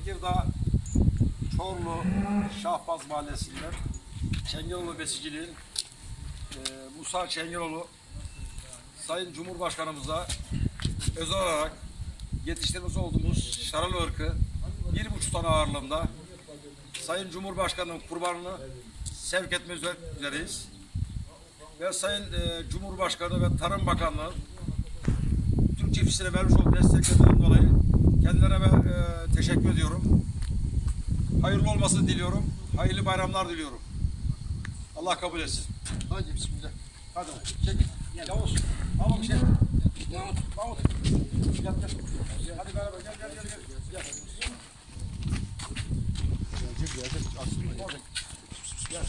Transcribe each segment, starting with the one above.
Tekirdağ Çorlu Şahbaz Mahallesi'nden Çengeloğlu Besiciliğin Musa Çengeloğlu Sayın Cumhurbaşkanımıza özel olarak yetiştirmiş olduğumuz şaralı ırkı 1,5 ton ağırlığında Sayın Cumhurbaşkanı'nın kurbanını sevk etmek üzereyiz. Ve Sayın Cumhurbaşkanı ve Tarım Bakanlığı Türk çiftçisine vermiş olduğu desteklerden dolayı kendilerine teşekkür ediyorum. Hayırlı olmasını diliyorum. Hayırlı bayramlar diliyorum. Allah kabul etsin. Hadi bismillah. Hadi çek. Yavuz. Al bir şey. Mahmut. Gel. Hadi beraber gel. Gelecek. Aslında. Gel.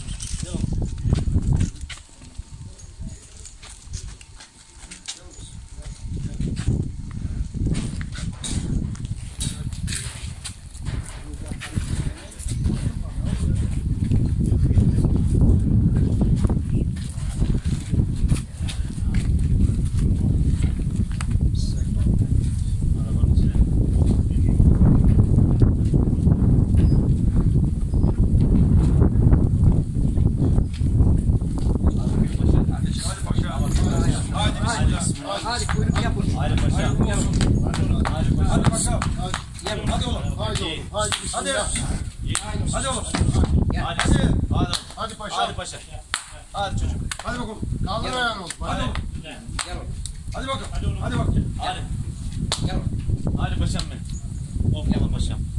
Hadi kuyruk yapın. Hadi paşam. Hadi bakalım. Hadi oğlum. Hadi Hadi oğlum. Hadi paşa. Hadi paşa. Hadi çocuk. Hadi bakalım. Kaldır ayağını oğlum. Hadi oğlum. Gel oğlum. Hadi bakalım. Hadi bakalım. Gel oğlum. Hadi paşam benim. Of paşam.